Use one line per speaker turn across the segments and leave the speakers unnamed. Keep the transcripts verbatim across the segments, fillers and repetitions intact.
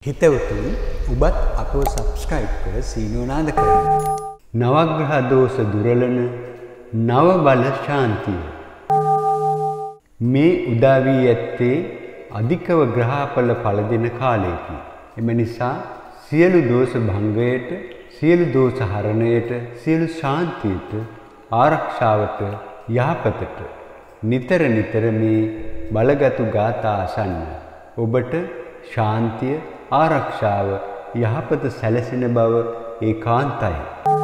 හිතවතුනි ඔබත් අපව සබ්ස්ක්‍රයිබ් කර සීනුව නාද කරන්න. නවග්‍රහ දෝෂ දුරලන නව බල ශාන්තිය. මේ උදා වී ඇත්තේ අධිකව ග්‍රහඵල පළ දෙන කාලයකි. එම නිසා සියලු දෝෂ භංගයට, සියලු දෝෂ හරණයට, සියලු ශාන්තියට, ආරක්ෂාවට, යහපතට නිතර නිතර මේ බලගතු ගාථා අසන්න. ඔබට ශාන්තිය, ආරක්ෂාව, යහපත සැලසෙන බව ඒකාන්තයි.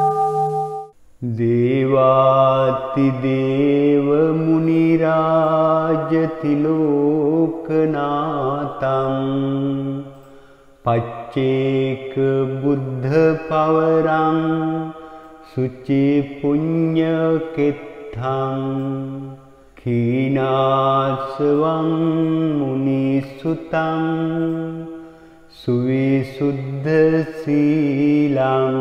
දේවාති දේව මුනි රාජ තිලෝකනාතං පච්චේක බුද්ධ පවරං සුචි පුඤ්ඤ කෙත්තං කීනාසවං මුනි සුතං සුවිසුද්ධ සීලං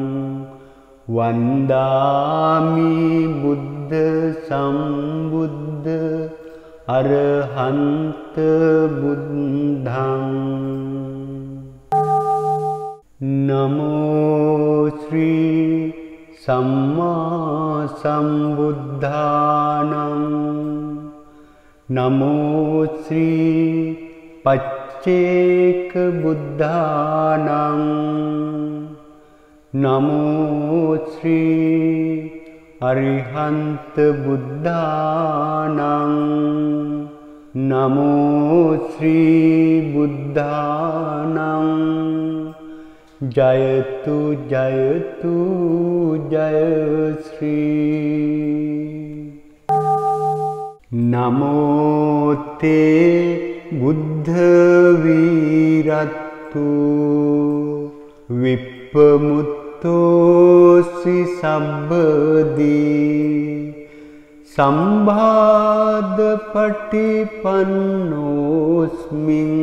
වන්දාමි බුද්ධ සම්බුද්ධ අරහන්ත බුද්ධං නමෝ ශ්‍රී සම්මා සම්බුද්ධානං නමෝ ශ්‍රී පච්චේක බුද්ධානං නමෝ ශ්‍රී අරිහන්ත බුද්ධානං නමෝ ශ්‍රී බුද්ධානං ජයතු ජයතු ජය ශ්‍රී නමෝ තේ බුද්ධ වීරත්තු විප්පමුත්තෝසි සබ්බදී සම්බාධ පටිපන්නෝස්මින්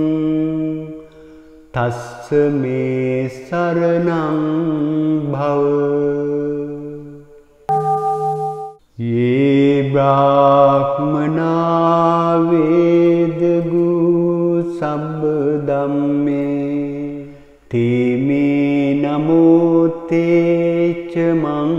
තස්ස මේ සරණං භව යේ බ්‍රාහ්මනා වේදගු සබ්බ ධම්මේ තේමේ නමෝ තේච මං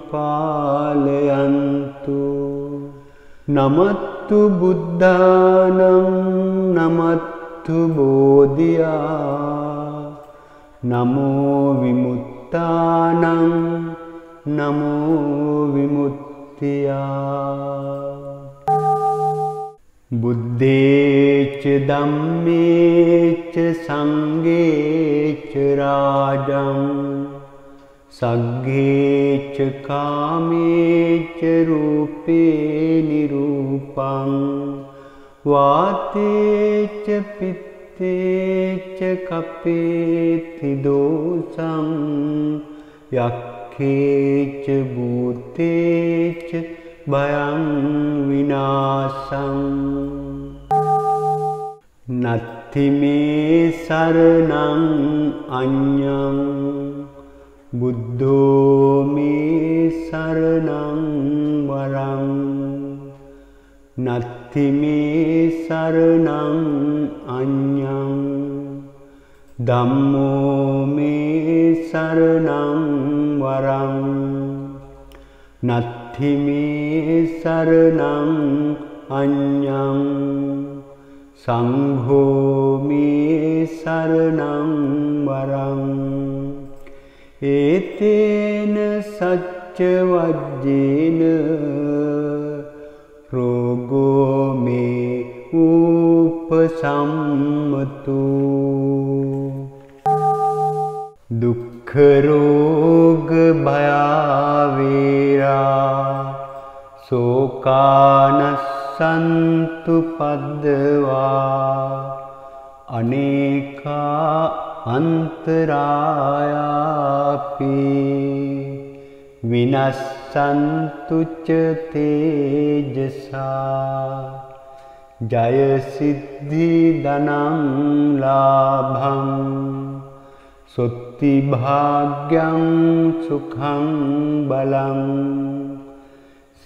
පාලයන්තු නමත්තු බුද්ධානං නමත්තු බෝධියා නමෝ විමුක්තානං නමෝ විමුක්තියා බුද්දේච ධම්මේච සංඝේච රාජං සග්ගේච කාමේච රූපේ නිරූපං වාතේච පිත්තේච කපේති දෝසං යක්ඛේච භූතේච භයං විනාශං නත්ති මේ සරණං අඤ්ඤං බුද්ධෝ මේ සරණං වරං නත්ති මේ සරණං අඤ්ඤං ධම්මෝ මේ සරණං වරං නත්ති මේ සරණං අඤ්ඤං සංඝෝ මේ සරණං වරං ඒතේන සච්ච වජ්ජේන රෝගෝ මේ උපසම්මතු දුක්ඛ රෝග භයාවේරා සෝකානස්සන්තු පද්දවා අනේකා අන්තරායාපි විනස්සන්තු ච තේජසා ජය සිද්ධි ධනං ලාභං සොත්ති භාග්‍යං සුඛං බලං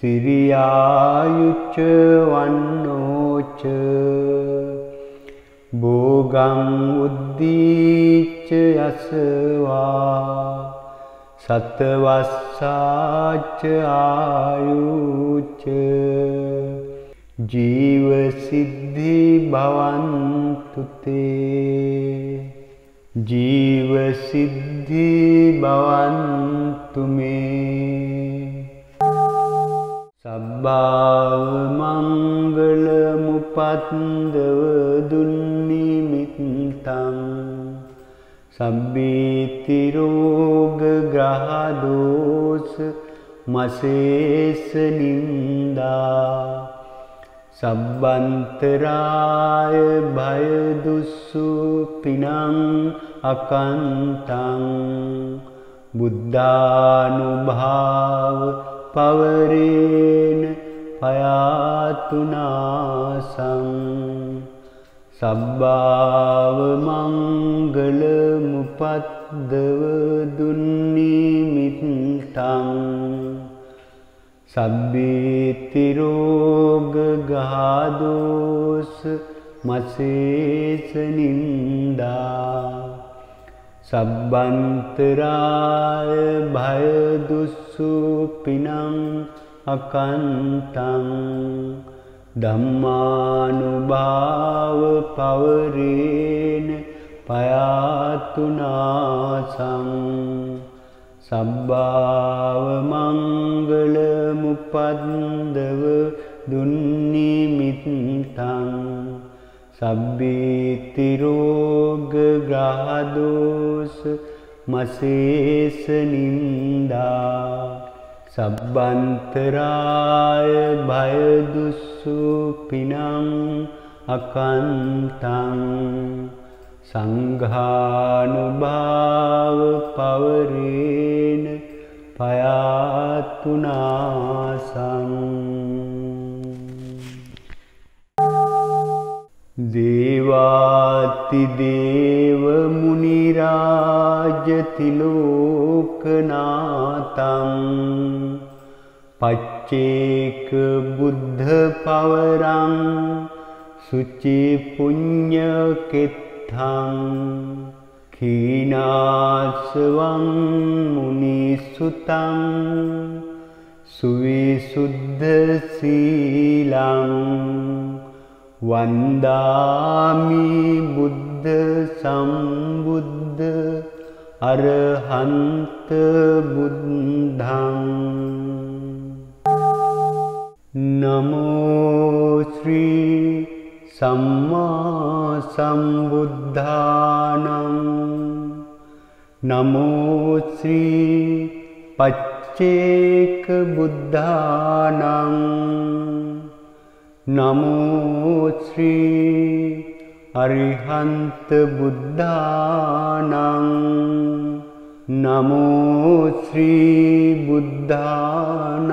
සිරියායුච්ච වන්නෝච භෝගං උද්දීච්ච යසවා සතවස්සාච්ච ආයුච්ච ජීව සිද්ධි භවන්තු තේ ජීව සිද්ධි භවන්තු මේ සබ්බාව මංගල මුපන්දව දුන්නිමිත්තං සබ්බීති රෝග ග්‍රහ දෝෂ මසේස නින්දා සබ්බන්තරාය භය දුස්සු පිනං අකන්තං බුද්ධානුභාව පවරේන පයාතුනාසං සබ්බාව මංගල මුපද්දව දුන්නිමිත්තං සබ්බීති රෝග ගාදෝස මසේස නින්දා සබ්බන්තරාය භය දුස්සු පිනං අකන්තං ධම්මානුභාව පවරේන පයාතුනාසං සබ්බාව මංගල මුපන්දව දුන්නිමිත්තං සබ්බීති රෝග ග්‍රහ දෝෂ මසේස නින්දා සබ්බන්තරාය භය දුස්සු පිනං අකන්තං සංඝානුභාව පවරේන පයාතුනාසං දේවාති දේව මුනි රාජ තිලෝකනාතං පච්චේක බුද්ධ පවරං සුචි පුඤ්ඤ කෙත්තං කීනාසවං මුනි සුතං සුවිසුද්ධ සීලං වන්දාමි බුද්ධ සම්බුද්ධ අරහන්ත බුද්ධං නමෝ ශ්‍රී සම්මා සම්බුද්ධානං නමෝ ශ්‍රී පච්චේක බුද්ධානං නමෝ ශ්‍රී අරිහන්ත බුද්ධානං නමෝ ශ්‍රී බුද්ධානං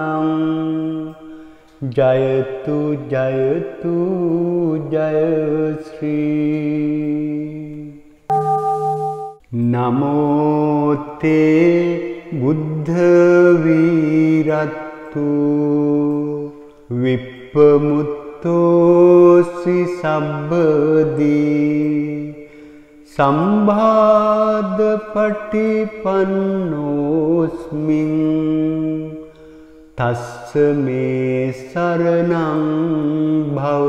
ජයතු ජයතු ජය ශ්‍රී නමෝ තේ බුද්ධ වීරත්තු විප්පමුත්තෝසි සබ්බදී සම්බාධ පටිපන්නෝස්මින් තස්ස මේ සරණං භව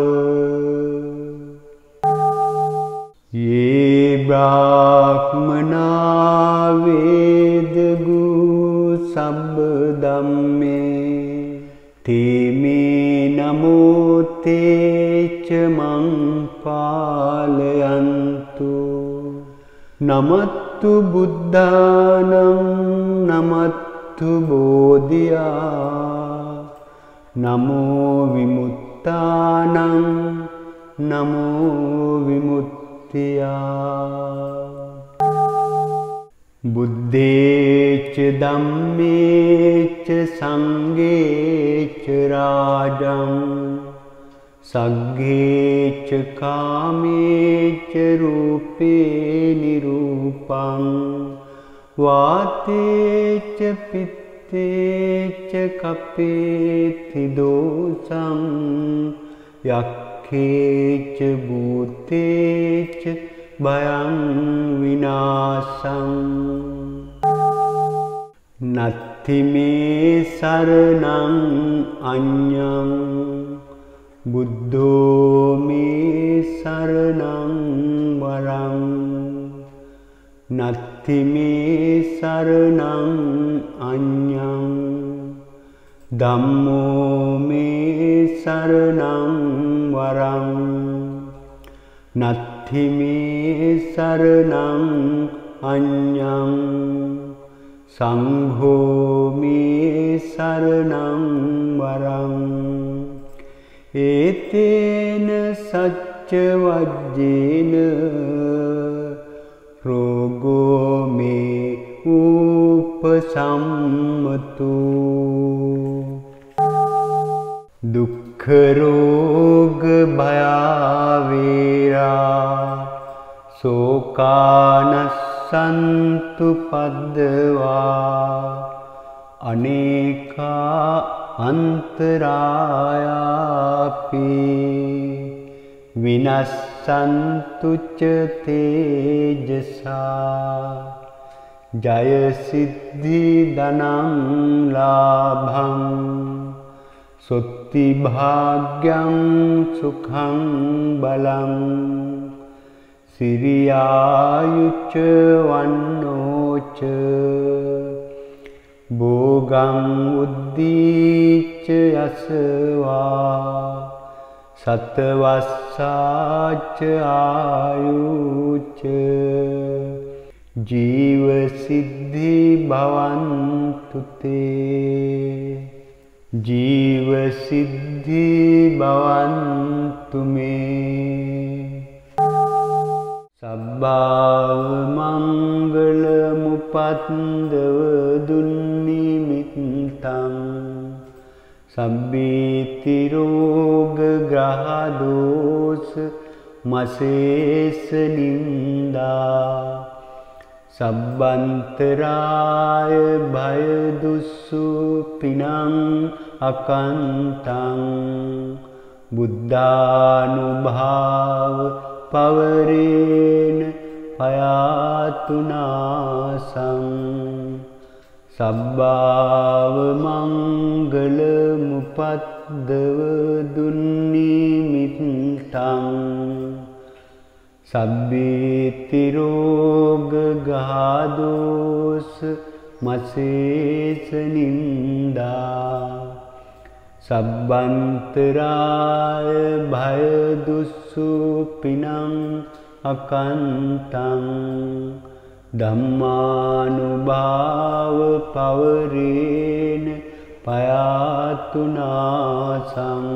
යේ බ්‍රාහ්මනා වේදගු සබ්බ ධම්මේ තේමේ නමෝ තේච මං පාලයන්තු නමත්තු බුද්ධානං නමත්තු බෝධියා නමෝ විමුක්තානං නමෝ විමුක්තියා බුද්දේච ධම්මේච සංඝේච රාජං සග්ගේච කාමේච රූපේ නිරූපං වාතේච පිත්තේච කපේති දෝසං යක්ඛ දුක්ඛේච භූතේච භයං විනාශං නත්ථි මේ සරණං අඤ්ඤං බුද්ධෝ මේ සරණං වරං නත්ථි මේ සරණං අඤ්ඤං ධම්මෝ මේ සරණං වරං නත්ථි මේ සරණං අඤ්ඤං සංඝෝ මේ සරණං වරං ඒතේන සච්ච වජ්ජේන රෝගෝ මේ උපසම්මතු දුක්ඛ රෝග භයාවේරා සෝකානස්සන්තු පද්දවා අනේකා අන්තරායාපි විනස්සන්තු ච තේජසා ජය සිද්ධි ධනං ලාභං සොත්ති භාග්‍යං සුඛං බලං සිරියායුච්ච වන්නෝච භෝගං උද්දීච්ච යසවා සතවස්සාච්ච ආයුච්ච ජීව සිද්ධි භවන්තු තේ ජීව සිද්ධි භවන්තු මේ සබ්බාව මංගල මුපන්දව දුන්නිමිත්තං සබ්බීති රෝග ග්‍රහ දෝෂ මසේස නින්දා සබ්බන්තරාය භය දුස්සු පිනං අකන්තං බුද්ධානුභාව පවරේන පයාතුනාසං සබ්බාව මංගල මුපද්දව දුන්නිමිත්තං සබ්බීති රෝග ගාදෝස මසේස නින්දා සබ්බන්තරාය භය දුස්සු පිනං අකන්තං ධම්මානුභාව පවරේන පයාතුනාසං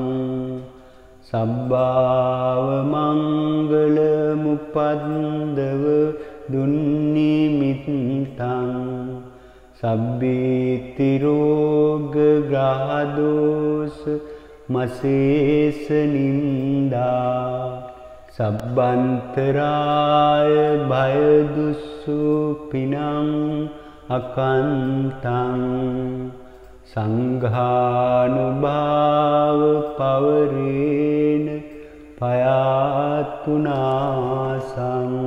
සබ්බාව මංගල මුපන්දව දුන්නිමිත්තං සබ්බීති රෝග ග්‍රහ දෝෂ මසේස නින්දා සබ්බන්තරාය භය දුස්සු පිනං අකන්තං සංඝානුභාව පවරේන පයාතුනාසං